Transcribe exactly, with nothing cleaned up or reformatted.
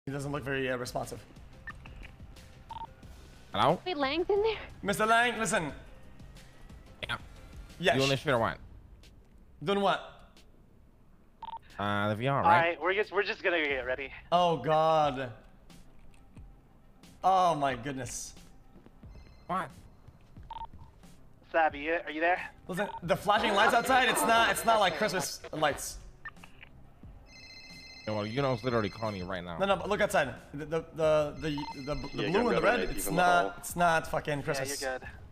He doesn't look very uh, responsive. Hello? Wait, Lang's in there? Mister Lang, listen. Yeah. Yes. You doing this shit or what? Doing what? Uh, the V R, right? Alright, we're just, we're just gonna get ready. Oh, God. Oh, my goodness. What? Sabby, are you there? Listen, the flashing lights outside, it's not, it's not like Christmas lights. Yeah, well, you know it's literally calling you right now. No, no, but look outside. The, the, the, the, the, the Yeah, blue and the grab red, an A P it's from the not, hall. it's not fucking Christmas. Yeah, you're good.